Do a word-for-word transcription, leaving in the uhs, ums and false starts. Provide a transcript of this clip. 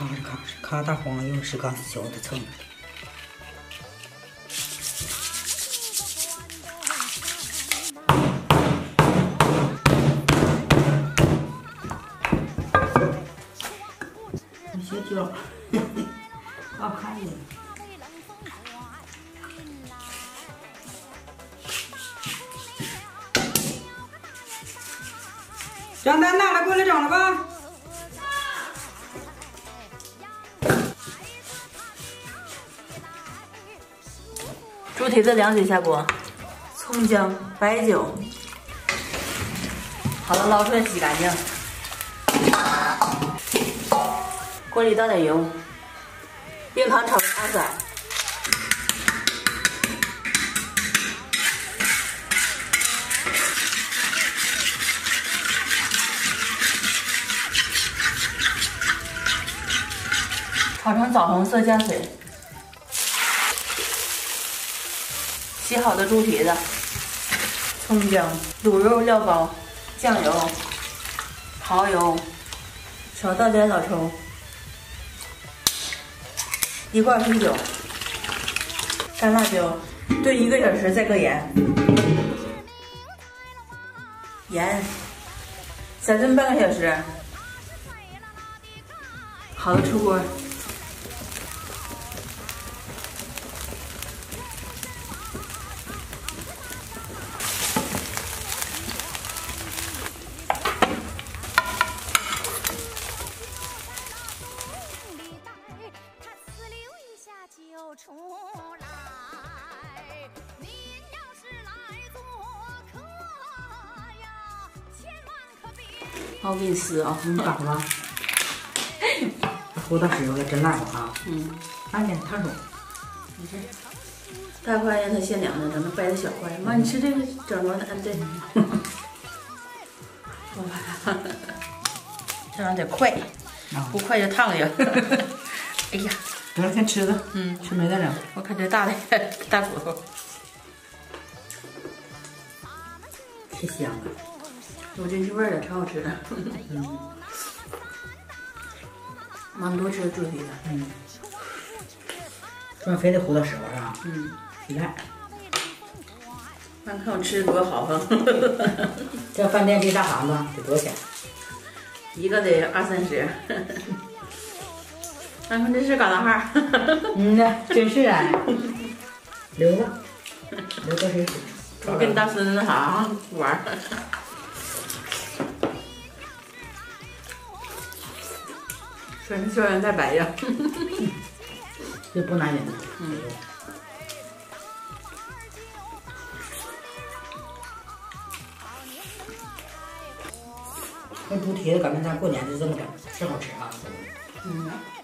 咔哧咔哧，咔大黄油是刚削的葱。有些椒，好看的。 张丹拿来，过来整了吧。 猪蹄子凉水下锅，葱姜、白酒。好了，捞出来洗干净。锅里倒点油，冰糖炒个汤色。 炒成枣红色，加水。洗好的猪蹄子、葱姜、卤肉料包、酱油、蚝油，少倒点老抽，一罐啤酒，干辣椒，炖一个小时，再搁盐，盐，再炖半个小时。好了，出锅。 我给你撕啊， 你搞吧。胡大师傅可真辣乎啊！ 嗯， 慢点，烫手。 没事。大块呢，它限凉的，咱们掰的小块。妈，你吃这个整着呢？嗯，对。哇，这样得快，不快就烫了呀。哎呀， 得了，先吃着。嗯，吃没得整。 我看这大的大骨头， 太香了。 有进去味儿了，超好吃的。嗯，妈，你多吃猪蹄子。 嗯，这非得胡到十块啊？ 嗯， 你看， 妈，看我吃的多好哈。 这饭店这大盘子得多少钱？ 一个得二三十。俺看这是嘎达哈。 嗯呐，真是啊。留吧，留到谁吃？ 我跟你大孙子那啥玩儿。 全是胶原蛋白呀， 这不拿盐的。 嗯。 那猪蹄子赶明咱过年就这么整，是好吃啊。 嗯。